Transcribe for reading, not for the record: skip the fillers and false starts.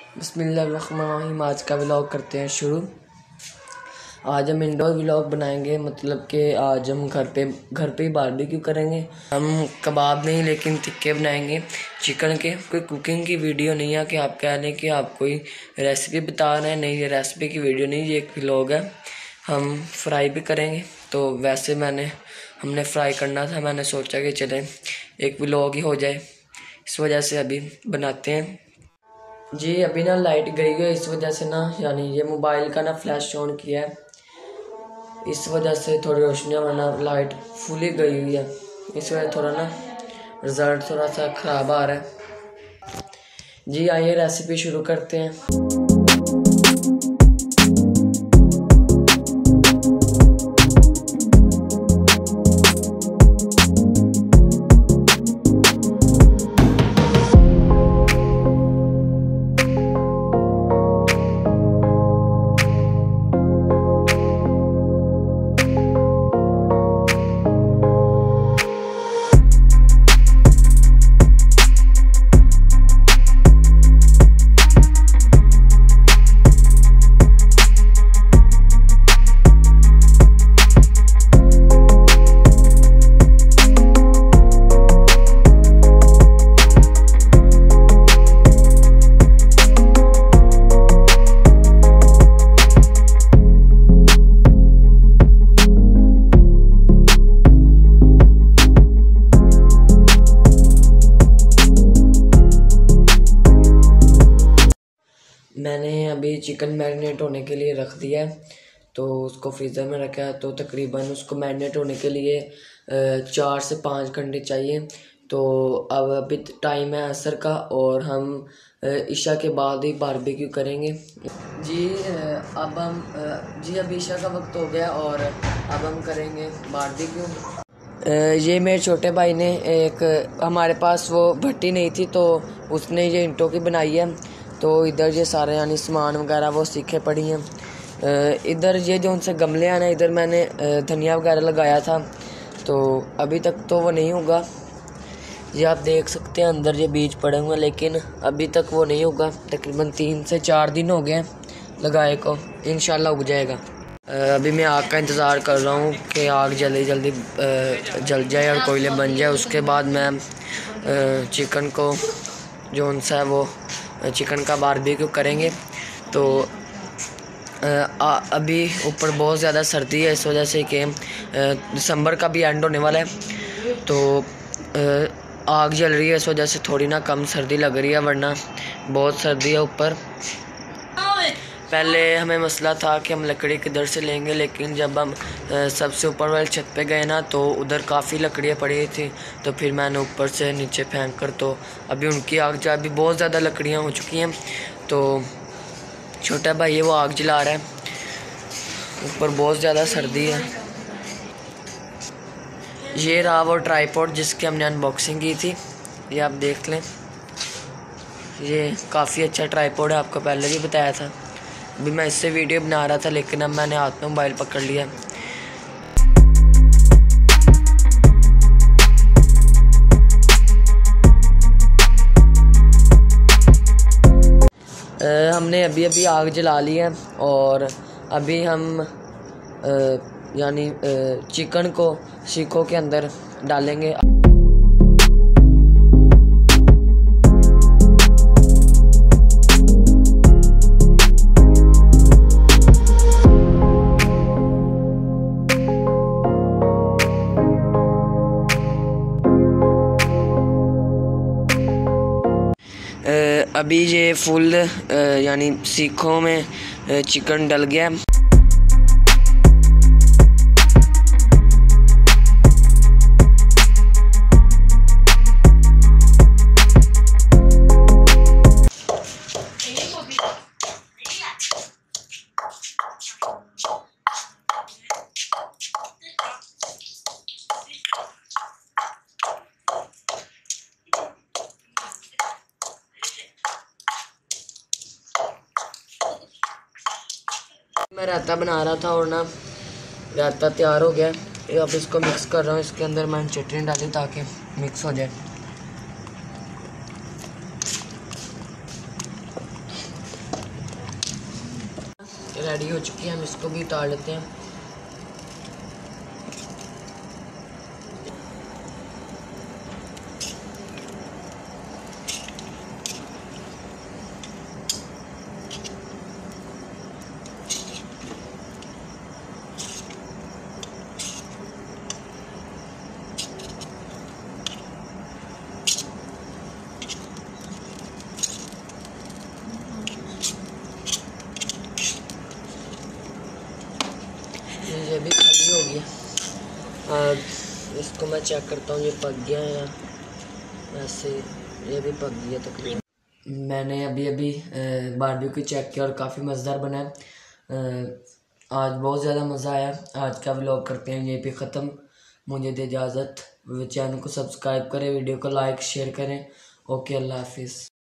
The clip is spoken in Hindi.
बिस्मिल्लाहिर्रहमानिर्रहीम। आज का व्लॉग करते हैं शुरू। आज हम इंडोर व्लॉग बनाएंगे, मतलब कि आज हम घर पे ही बारबेक्यू करेंगे। हम कबाब नहीं लेकिन टिक्के बनाएंगे चिकन के। कोई कुकिंग की वीडियो नहीं है कि आप कह लें कि आप कोई रेसिपी बता रहे हैं, नहीं, ये रेसिपी की वीडियो नहीं, ये एक व्लॉग है। हम फ्राई भी करेंगे, तो वैसे हमने फ्राई करना था, मैंने सोचा कि चलें एक व्लॉग ही हो जाए, इस वजह से अभी बनाते हैं जी। अभी ना लाइट गई है, इस वजह से ना यानी ये मोबाइल का ना फ्लैश ऑन किया है, इस वजह से थोड़ी रोशनी, वरना लाइट फुली गई हुई है, इस वजह थोड़ा ना रिज़ल्ट थोड़ा सा ख़राब आ रहा है जी। आइए रेसिपी शुरू करते हैं। मैंने अभी चिकन मैरिनेट होने के लिए रख दिया है, तो उसको फ्रीज़र में रखा है। तो तकरीबन उसको मैरिनेट होने के लिए 4 से 5 घंटे चाहिए। तो अब अभी टाइम है असर का, और हम ईशा के बाद ही बारबेक्यू करेंगे जी। अब ईशा का वक्त हो गया और अब हम करेंगे बारबेक्यू। ये मेरे छोटे भाई ने हमारे पास वो भट्टी नहीं थी, तो उसने ये ईंटों की बनाई है। तो इधर ये सारे यानी सामान वगैरह वो सीखे पड़ी हैं। इधर ये जो उनसे गमले हैं ना, इधर मैंने धनिया वगैरह लगाया था, तो अभी तक तो वो नहीं होगा। ये आप देख सकते हैं अंदर ये बीज पड़े हुए हैं, लेकिन अभी तक वो नहीं होगा। तकरीबन 3 से 4 दिन हो गए हैं लगाए को, इंशाल्लाह उग जाएगा। अभी मैं आग का इंतज़ार कर रहा हूँ कि आग जल्दी जल जाए और कोयले बन जाए। उसके बाद मैं चिकन को जो उनसा है वो चिकन का बारबेक्यू करेंगे। तो अभी ऊपर बहुत ज़्यादा सर्दी है, इस वजह से कि दिसंबर का भी एंड होने वाला है, तो आग जल रही है, इस वजह से थोड़ी ना कम सर्दी लग रही है, वरना बहुत सर्दी है ऊपर। पहले हमें मसला था कि हम लकड़ी किधर से लेंगे, लेकिन जब हम सबसे ऊपर वाले छत पे गए ना, तो उधर काफ़ी लकड़ियाँ पड़ी थी, तो फिर मैंने ऊपर से नीचे फेंक कर, तो अभी उनकी आग जा भी बहुत ज़्यादा लकड़ियाँ हो चुकी हैं। तो छोटा भाई है वो आग जला रहा है, ऊपर बहुत ज़्यादा सर्दी है। ये रहा वो ट्राईपॉड जिसकी हमने अनबॉक्सिंग की थी, ये आप देख लें। ये काफ़ी अच्छा ट्राईपॉड है, आपको पहले भी बताया था। अभी मैं इससे वीडियो बना रहा था, लेकिन अब मैंने हाथ में मोबाइल पकड़ लिया। हमने अभी आग जला ली है, और अभी हम यानी चिकन को सीखों के अंदर डालेंगे। अभी ये फुल यानी सीखों में चिकन डल गया। मैं रायता बना रहा था और ना रायता तैयार हो गया। अब इसको मिक्स कर रहा हूँ, इसके अंदर मैंने चटनी डाली ताकि मिक्स हो जाए। रेडी हो चुकी है, हम इसको भी उतार लेते हैं। ये भी खाली हो गया। इसको मैं चेक करता हूँ ये पक गया है या वैसे। ये भी पक गया तकरीबन। मैंने अभी बारबेक्यू चेक किया और काफ़ी मज़ेदार बना है। आज बहुत ज़्यादा मज़ा आया। आज का व्लॉग करते हैं यहीं पे ख़त्म। मुझे दे इजाज़त। चैनल को सब्सक्राइब करें, वीडियो को लाइक शेयर करें। ओके, अल्लाह हाफिज़।